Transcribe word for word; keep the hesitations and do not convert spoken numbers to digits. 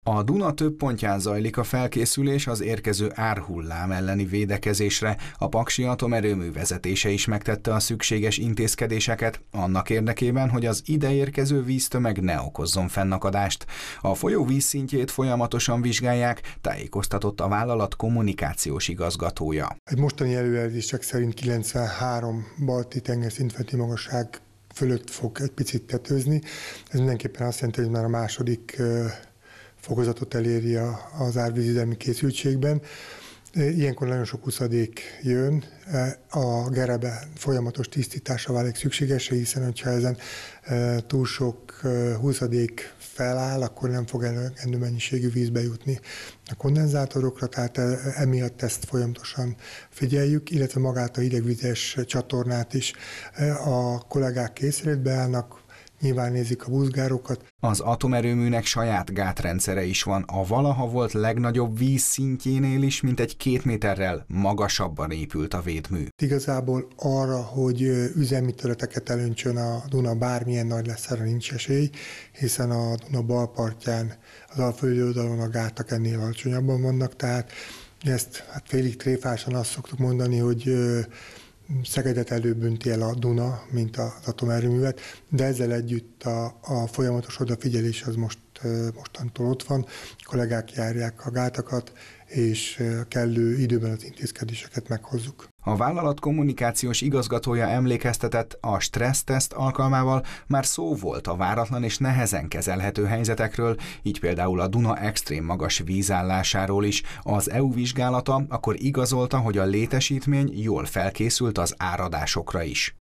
A Duna több pontján zajlik a felkészülés az érkező árhullám elleni védekezésre. A paksi atomerőmű vezetése is megtette a szükséges intézkedéseket annak érdekében, hogy az ideérkező víztömeg ne okozzon fennakadást. A folyó vízszintjét folyamatosan vizsgálják, tájékoztatott a vállalat kommunikációs igazgatója. Egy mostani előjelzések szerint kilencvenhárom balti tengerszintfeletti magasság fölött fog egy picit tetőzni. Ez mindenképpen azt jelenti, hogy már a második fokozatot eléri az árvízvédelmi készültségben. Ilyenkor nagyon sok huszadék jön, a gerebe folyamatos tisztítása válik szükségesé, hiszen hogyha ezen túl sok huszadék feláll, akkor nem fog elegendő mennyiségű víz bejutni a kondenzátorokra, tehát emiatt ezt folyamatosan figyeljük, illetve magát a hidegvizes csatornát is. A kollégák készületbe állnak, nyilván nézik a buzgárokat. Az atomerőműnek saját gátrendszere is van, a valaha volt legnagyobb víz szintjénél is mintegy két méterrel magasabban épült a védmű. Igazából arra, hogy üzemi területeket elöntsön a Duna bármilyen nagy lesz, erre nincs esély, hiszen a Duna bal partján, az alföldi oldalon a gátak ennél alacsonyabban vannak, tehát ezt hát félig tréfásan azt szoktuk mondani, hogy Szegedet előbb önti el a Duna, mint az atomerőművet, de ezzel együtt a, a folyamatos odafigyelés az most, mostantól ott van. A kollégák járják a gátakat, és kellő időben az intézkedéseket meghozzuk. A vállalat kommunikációs igazgatója emlékeztetett, a stresszteszt alkalmával már szó volt a váratlan és nehezen kezelhető helyzetekről, így például a Duna extrém magas vízállásáról is. Az é u vizsgálata akkor igazolta, hogy a létesítmény jól felkészült az áradásokra is.